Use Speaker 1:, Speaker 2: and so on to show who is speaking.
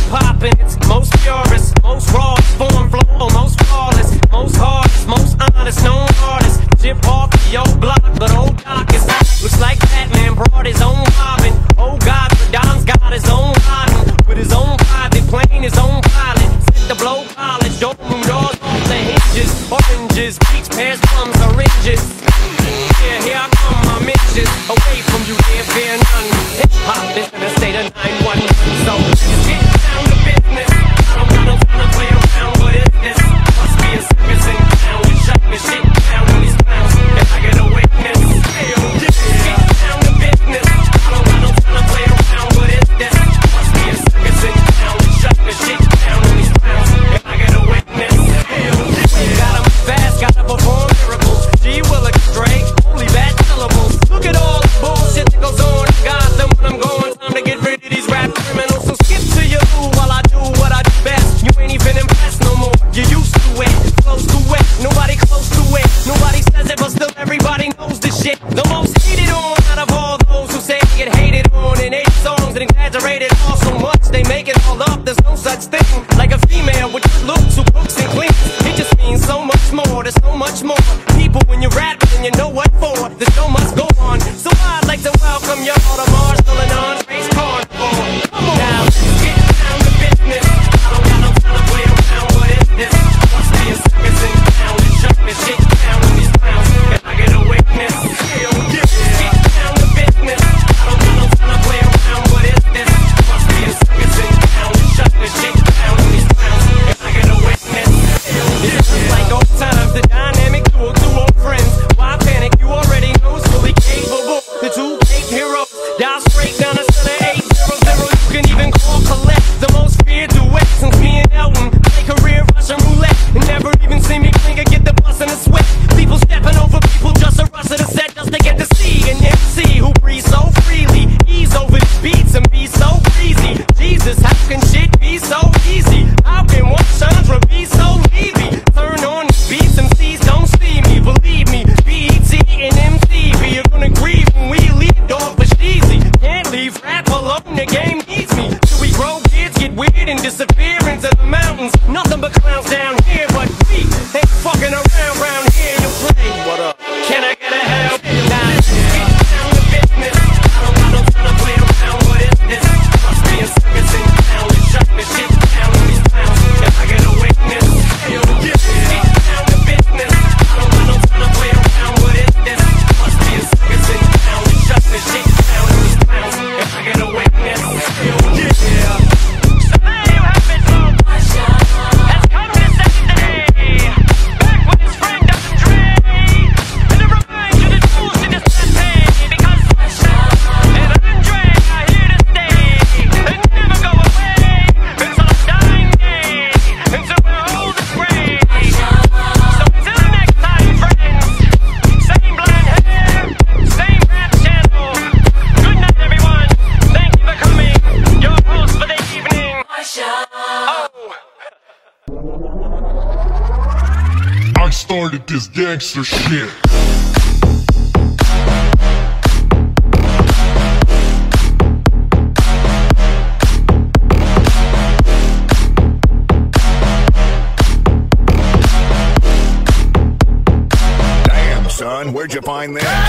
Speaker 1: poppin', it's most purest, most raw, form flow, most flawless, most hardest, most honest, known artist. Chip off the old block, but old Doc is hot. Looks like Batman brought his own Robin. Oh God, but Don's got his own Robin. With his own private plane, his own pilot. Set the blow polish, dome doors off the hinges. Oranges, peach, pears, plums, oranges. Yeah, here I come, my missions. Away from you, there fear none. Hip hop is in a state of 9-1. So just get down to business. I don't got no time to play around. What is this? Must be a circus in town. We shut the shit down on these clowns. If I get a witness, hell yeah. Get down to business. I don't got no time to play around. What is this? Must be a circus in town. We shut the shit down on these clowns. If I get a witness, hell yeah. Gotta move fast, gotta perform miracles. G will stray, only bad syllables. Look at all the bullshit that goes on. Got them when I'm going. Time to get rid of these rap criminals. So skip to your ooh while I do what I do best. You ain't even impressed no more. You used to it, close to it. Nobody close to it. Nobody says it, but still everybody knows this shit. The most hated on out of all those who say they get hated on in 8 songs and exaggerated all so much they make it all up. There's no such thing like a female with good looks who cooks and cleans. It just means so much more. There's so much more. People, when you rap and you know what for, the show must go on. So I'd like to welcome y'all to Marshall and Andre's Carnival. Come on now, get down to business. I don't got no time to play around. What is this? Must be a circus in town. And shut this shit down on these clowns. If I get a witness, hell yeah. Get down to business. I don't got no time to play around. What is this? Must be a circus in town. And shut this shit down on these clowns. If I get a witness, hell yeah. It's just like old times, the dynamic duo, 2 old friends. Why panic? You already know it's fully capable. The 2 fake heroes, dial straight down the center 800. You can even call collect the most feared duet since me and Elton. Play career Russian roulette and never even see me blink or get the bus in a sweat. People stepping over people just to rush to the set just to get to see an MC who breathes so freely. Ease over the beats and be so breezy. Jesus, how can shit be so easy? How can one genre be so easy? Turn on the beats, MCs don't see me. Believe me, BET and MTV are gonna grieve when we leave off for easy. Can't leave rap alone, the game needs me. So we grow kids, get weird and disappear into the mountains. Nothing but clowns down here, but we ain't fucking around round here. You play, what up? Can I get a hell? Nah, get down to business. I don't got no time to play around. What is this? Must be a circus in town. And shut the shit down on these clowns. If I get a witness, hell yeah. Get down to business. I don't got no time to play around. What is this? Must be a circus in town. And shut the shit down on these clowns. If I get a witness, hell yeah. So there you have it, folks. Has come to save the day. Back with his friend Dr. Dre. And to remind you the tools to just not pay. Because and Andre are here to stay. And never go away until a dying day. Until we're old and gray. So until next time, friends. Same blonde hair, same rap channel. Good night, everyone. Thank you for coming. Your host for the evening. Oh.
Speaker 2: I started this gangster shit.
Speaker 3: Damn, son, where'd you find that?